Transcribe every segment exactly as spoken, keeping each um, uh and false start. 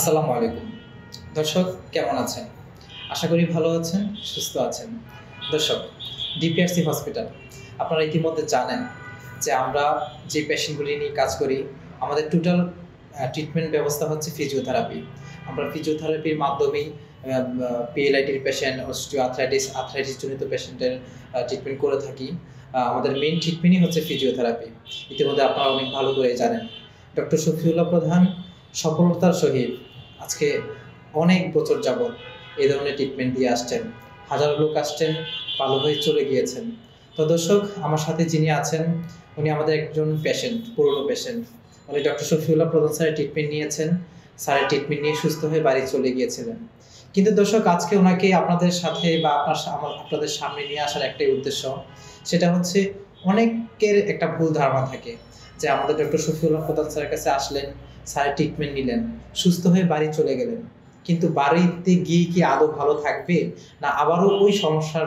আসসালামু আলাইকুম দর্শক, কেমন আছেন? আশা করি ভালো আছেন, সুস্থ আছেন। দর্শক, ডিপিআরসি হসপিটাল, আপনারা ইতিমধ্যে জানেন যে আমরা যে পেশেন্টগুলি নিয়ে কাজ করি, আমাদের টোটাল ট্রিটমেন্ট ব্যবস্থা হচ্ছে ফিজিওথেরাপি। আমরা ফিজিওথেরাপির মাধ্যমেই পিএলআইটির পেশেন্ট, অস্টিও আর্থ্রাইটিস আর্থ্রাইটিস জনিত পেশেন্টের ট্রিটমেন্ট করে থাকি। আমাদের মেইন ট্রিটমেন্টই হচ্ছে ফিজিওথেরাপি। ইতিমধ্যে আপনারা অনেক ভালো করে জানেন। ডক্টর শফিউল্লাহ প্রধান সফলতার সহিত আজকে অনেক বছর যাবৎ এই ধরনের ট্রিটমেন্ট দিয়ে আসছেন। হাজারো লোক আসছেন, ভালো হয়ে চলে গিয়েছেন। তো দর্শক, আমার সাথে যিনি আছেন উনি আমাদের একজন পেশেন্ট, পুরনো পেশেন্ট। উনি ডক্টর শফিউল্লাহ প্রধান স্যারের ট্রিটমেন্ট নিয়েছেন, স্যারের ট্রিটমেন্ট নিয়ে সুস্থ হয়ে বাড়ি চলে গিয়েছিলেন। কিন্তু দর্শক, আজকে ওনাকে আপনাদের সাথে বা আপনার আপনাদের সামনে নিয়ে আসার একটাই উদ্দেশ্য, সেটা হচ্ছে অনেকের একটা ভুল ধারণা থাকে যে আমাদের ডক্টর শফিউল্লাহ প্রধান স্যারের কাছে আসলেন, স্যারের ট্রিটমেন্ট নিলেন, সুস্থ হয়ে বাড়ি চলে গেলেন, কিন্তু বাড়িতে গিয়ে কি আদৌ ভালো থাকবে, না আবারও ওই সমস্যার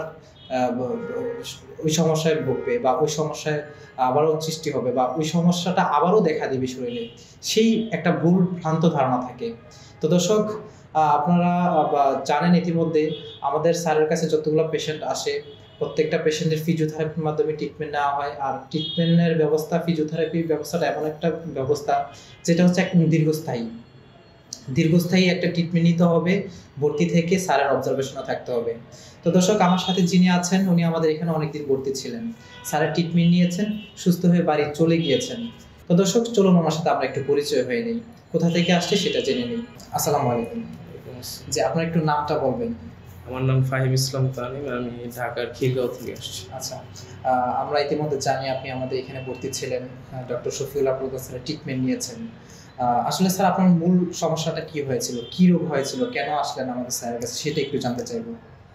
ওই সমস্যায় ভুগবে বা ওই সমস্যায় আবারও সৃষ্টি হবে বা ওই সমস্যাটা আবারও দেখা দেবে শরীরে, সেই একটা ভুল ভ্রান্ত ধারণা থাকে। তো দর্শক, আপনারা জানেন ইতিমধ্যে আমাদের স্যারের কাছে যতগুলো পেশেন্ট আসে, প্রত্যেকটা পেশেন্টের ফিজিওথেরাপির মাধ্যমে ট্রিটমেন্ট নেওয়া হয়। আর ট্রিটমেন্টের ব্যবস্থা, ফিজিওথেরাপির ব্যবস্থাটা এমন একটা ব্যবস্থা যেটা হচ্ছে একদম দীর্ঘস্থায়ী দীর্ঘস্থায়ী একটা ট্রিটমেন্ট নিতে হবে, ভর্তি থেকে স্যারের অবজারভেশনে থাকতে হবে। তো দর্শক, আমার সাথে যিনি আছেন উনি আমাদের এখানে অনেকদিন ভর্তি ছিলেন, স্যারের ট্রিটমেন্ট নিয়েছেন, সুস্থ হয়ে বাড়ি চলে গিয়েছেন। তো দর্শক, চলুন আমার সাথে আমরা একটু পরিচয় হয়ে নিই, কোথা থেকে আসছে সেটা জেনে নিই। আসসালামু আলাইকুম। যে আপনার একটু নামটা বলবেন। আমার নাম ফাহিম ইসলাম তানিম, আমি ঢাকার খিলগাঁও থেকে আসছি। আচ্ছা, আমরা ইতিমধ্যে জানি আপনি আমাদের এখানে ভর্তি ছিলেন, ডক্টর শফিউল্লাহ প্রধান স্যারের ট্রিটমেন্ট নিয়েছেন। আসলে স্যার, আপনার মূল সমস্যাটা কি হয়েছিল, কি রোগ হয়েছিল, কেন আসলেন আমাদের স্যারের কাছে, সেটা একটু জানতে চাইবো।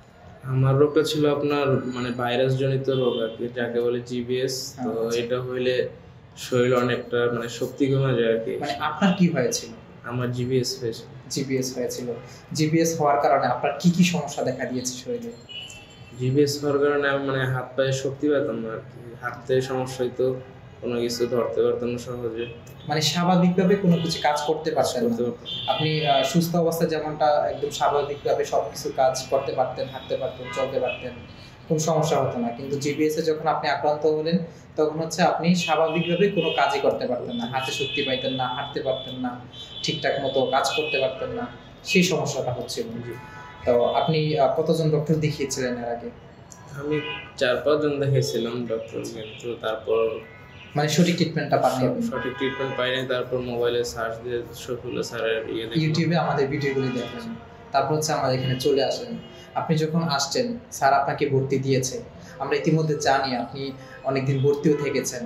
আমার রোগটা ছিল আপনার মানে ভাইরাস জনিত রোগ আর কি, যাকে বলে জিবিএস। তো এটা হইলে শরীরে অনেকটা মানে শক্তি কমে যায় আর কি। মানে আপনার কি হয়েছিল? আমার জিবিএস হয়েছিল। জিবিএস হয়েছিল। জিবিএস হওয়ার কারণে আপনার কি কি সমস্যা দেখা দিয়েছে শরীরে? জিবিএস হওয়ার কারণে আমি মানে হাত পায়ে শক্তি পেতাম না আর কি, হাতে সমস্যা হইতো, কোনো কিছু ধরতে পারতাম না সহজে, মানে স্বাভাবিকভাবে কোনো কিছু কাজ করতে পারতেন না। আপনি সুস্থ অবস্থায় যেমনটা একদম স্বাভাবিকভাবে সব কিছু কাজ করতে পারতেন, হাঁটতে পারতেন, চলতে পারতেন, কোনো সমস্যা হতো না। কিন্তু জিবিএস এ যখন আপনি আক্রান্ত হলেন, তখন হচ্ছে আপনি স্বাভাবিকভাবে কোনো কাজই করতে পারতেন না, হাতে শক্তি পাইতেন না, হাঁটতে পারতেন না, ঠিকঠাক মতো কাজ করতে পারতেন না, সেই সমস্যাটা হচ্ছিল। তো আপনি কতজন ডক্টর দেখিয়েছিলেন এর আগে? আমি চার পাঁচজন দেখিয়েছিলাম ডক্টর, কিন্তু তারপর মানে সঠিক ট্রিটমেন্টটা পাননি। সঠিক ট্রিটমেন্ট পাইনি। তারপর মোবাইলে সার্চ দিয়ে শফিউল্লাহ স্যারের ইয়ে দেখি, ইউটিউবে আমাদের ভিডিওগুলি দেখলেন, তারপর হচ্ছে আমাদের এখানে চলে আসলেন। আপনি যখন আসছেন, স্যার আপনাকে ভর্তি দিয়েছে, আমরা ইতিমধ্যে জানি আপনি অনেকদিন ভর্তিও থেকেছেন,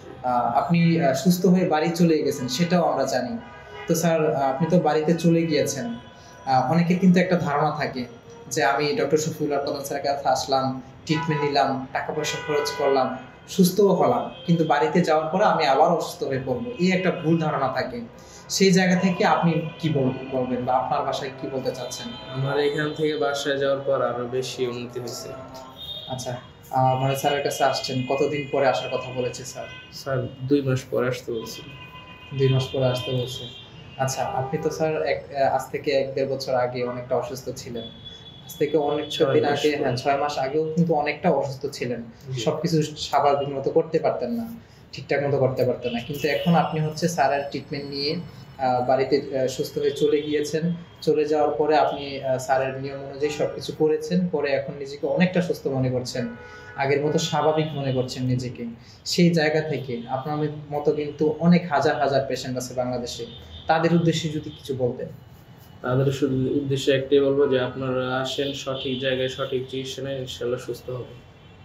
আপনি সুস্থ হয়ে বাড়ি চলে গেছেন, সেটাও আমরা জানি। তো স্যার, আপনি তো বাড়িতে চলে গিয়েছেন, অনেকের কিন্তু একটা ধারণা থাকে যে আমি ডক্টর শফিউল্লাহ প্রধান স্যারের কাছে আসলাম, ট্রিটমেন্ট নিলাম, টাকা পয়সা খরচ করলাম, সুস্থও হলাম, কিন্তু বাড়িতে যাওয়ার পরে আমি আবার অসুস্থ হয়ে পড়বো, এই একটা ভুল ধারণা থাকে। সেই জায়গা থেকে আপনি কি বলবেন বা আপনার বাসায় কি বলতে চাচ্ছেন? আমার এখান থেকে বাসায় যাওয়ার পর আরো বেশি উন্নতি হয়েছে। আচ্ছা, মানে স্যারের কাছে আসছেন, কতদিন পরে আসার কথা বলেছে স্যার? স্যার দুই মাস পরে আসতে বলছে। দুই মাস পরে আসতে বলছে। আচ্ছা, আপনি তো স্যার এক আজ থেকে এক দেড় বছর আগে অনেকটা অসুস্থ ছিলেন, আজ থেকে অনেক দিন আগে, হ্যাঁ ছয় মাস আগেও কিন্তু অনেকটা অসুস্থ ছিলেন, সবকিছু স্বাভাবিক মতো করতে পারতেন না, ঠিকঠাক মতো করতে পারতেন না। কিন্তু এখন আপনি হচ্ছে স্যারের ট্রিটমেন্ট নিয়ে বাড়িতে সুস্থ হয়ে চলে গিয়েছেন। চলে যাওয়ার পরে আপনি স্যারের নিয়ম অনুযায়ী সবকিছু করেছেন, পরে এখন নিজেকে অনেকটা সুস্থ মনে করছেন, আগের মতো স্বাভাবিক মনে করছেন নিজেকে। সেই জায়গা থেকে আপনার মতো কিন্তু অনেক হাজার হাজার পেশেন্ট আছে বাংলাদেশে, তাদের উদ্দেশ্যে যদি কিছু বলতেন। তাদের শুধু উদ্দেশ্যে একটাই বলবো যে আপনারা আসেন, সঠিক জায়গায় সঠিক চিকিৎসা নেন, ইনশাআল্লাহ সুস্থ হবে।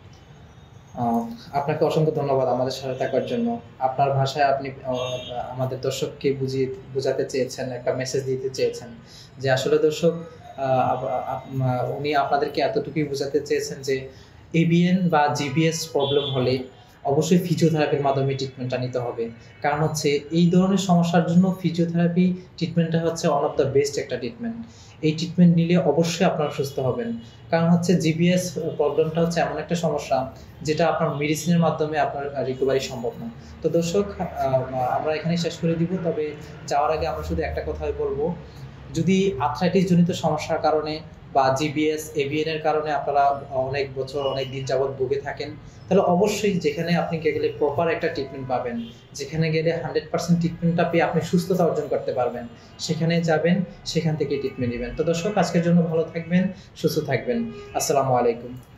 আপনাকে অসংখ্য ধন্যবাদ আমাদের সাথে থাকার জন্য। আপনার ভাষায় আপনি আমাদের দর্শককে বুঝিয়ে বোঝাতে চেয়েছেন, একটা মেসেজ দিতে চেয়েছেন যে আসলে দর্শক, উনি আপনাদেরকে এতটুকুই বোঝাতে চেয়েছেন যে এবিএন বা জিবিএস প্রবলেম হলে অবশ্যই ফিজিওথেরাপির মাধ্যমে ট্রিটমেন্টটা নিতে হবে। কারণ হচ্ছে এই ধরনের সমস্যার জন্য ফিজিওথেরাপি ট্রিটমেন্টটা হচ্ছে ওয়ান অফ দ্য বেস্ট একটা ট্রিটমেন্ট। এই ট্রিটমেন্ট নিলে অবশ্যই আপনারা সুস্থ হবেন। কারণ হচ্ছে জিবিএস প্রবলেমটা হচ্ছে এমন একটা সমস্যা যেটা আপনার মেডিসিনের মাধ্যমে আপনার রিকভারি সম্ভব না। তো দর্শক, আমরা এখানেই শেষ করে দিব। তবে যাওয়ার আগে আমরা শুধু একটা কথাই বলবো, যদি আর্থ্রাইটিস জনিত সমস্যার কারণে বা জিবিএস এভিএন এর কারণে আপনারা অনেক বছর অনেক দিন যাবত ভুগে থাকেন, তাহলে অবশ্যই যেখানে আপনি গেলে প্রপার একটা ট্রিটমেন্ট পাবেন, যেখানে গেলে হান্ড্রেড পার্সেন্ট ট্রিটমেন্টটা পেয়ে আপনি সুস্থতা অর্জন করতে পারবেন, সেখানে যাবেন, সেখান থেকে ট্রিটমেন্ট নেবেন। তো দর্শক, আজকের জন্য ভালো থাকবেন, সুস্থ থাকবেন। আসসালামু আলাইকুম।